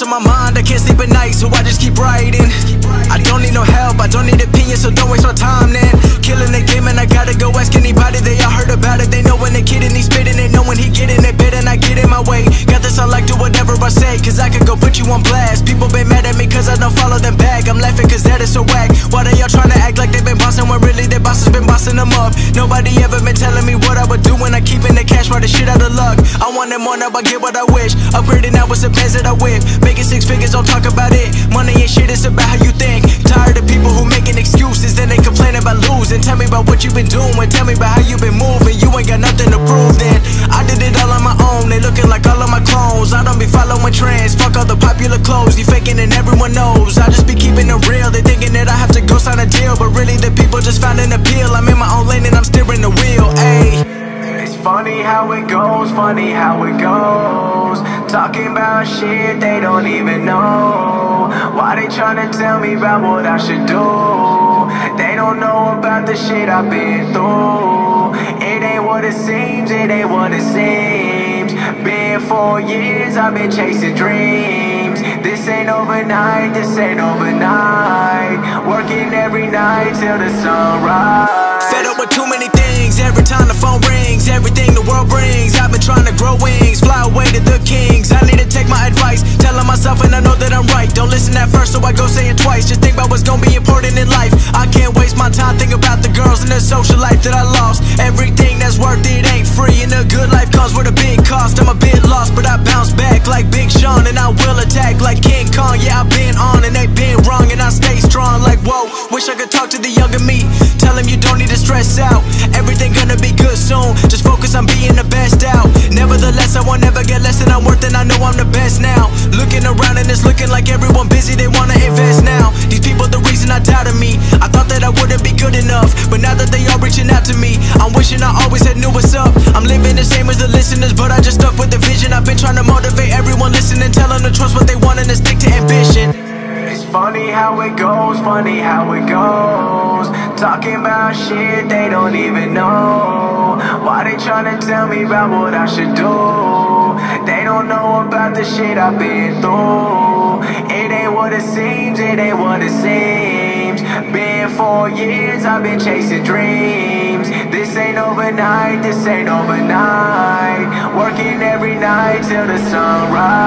thoughts on my mind, I can't sleep at night, so I just keep writing. I don't need no help, I don't need opinions, so don't waste my time then. Killing the game and I gotta go ask anybody, they all heard about it. They know when the kid and he's spitting, they know when he getting it better, and I get in my way. Got this, I like do whatever I say, cause I could go put you on blast. People been mad at me cause I don't follow them back. I'm laughing cause that is so whack. Why they all trying to act like they been bossing when really their boss has been bossing them up? Nobody ever been telling me what I would do when I keep in the cash, for the shit out of luck. I want it more, now I get what I wish. Upgrading now with the bands that I whip. Making 6 figures, don't talk about it. Money ain't shit, it's about how you think. Tired of people who making excuses, then they complain about losing. Tell me about what you been doing, tell me about how you been moving. You ain't got nothing to prove then. I did it all on my own, they looking like all of my clones. I don't be following trends, fuck all the popular clothes. You faking and everyone knows, I just be keeping it real. They thinking that I have to go sign a deal, but really the people just found an appeal. I'm in my own lane and I'm steering the wheel, ayy. It's funny how it goes, funny how it goes. Talking about shit they don't even know. Why they tryna tell me about what I should do? They don't know about the shit I've been through. It ain't what it seems, it ain't what it seems. Been 4 years, I've been chasing dreams. This ain't overnight, this ain't overnight. Working every night till the sunrise. Fed up with too many things, every time the phone rings. Everything the world brings, I've been trying to grow wings. Fly away to the kings, I need to take my advice. Telling myself and I know that I'm right. Don't listen at first, so I go say it twice. Just think about what's gonna be important in life. I can't waste my time thinking about the girls and the social life that I lost. Everything that's worth it ain't free, and a good life comes with a big cost. I'm a bit lost, but I bounce back like Big Sean, and I will attack like King Kong. Yeah, I've been on and they've been wrong, and I stay strong like whoa. Wish I could talk to the younger me, tell him you don't need to stress out. Everything gonna be good soon, just focus on being the best out. Nevertheless, I won't ever get less than I'm worth, and I know I'm the best now. Looking around and it's looking like everyone busy, they wanna invest now. These people the reason I doubted me. I thought that I wouldn't be good enough, but now that they all reaching out to me, I'm wishing I always had knew what's up. I'm living the same as the listeners, but I just stuck with the vision. I've been trying to motivate everyone listening, tell them to trust what they want and to stick to ambition. It's funny how it goes, funny how it goes. Talking about shit they don't even know. Why they tryna tell me about what I should do? They don't know about the shit I've been through. It ain't what it seems, it ain't what it seems. Been 4 years, I've been chasing dreams. This ain't overnight, this ain't overnight. Working every night till the sunrise.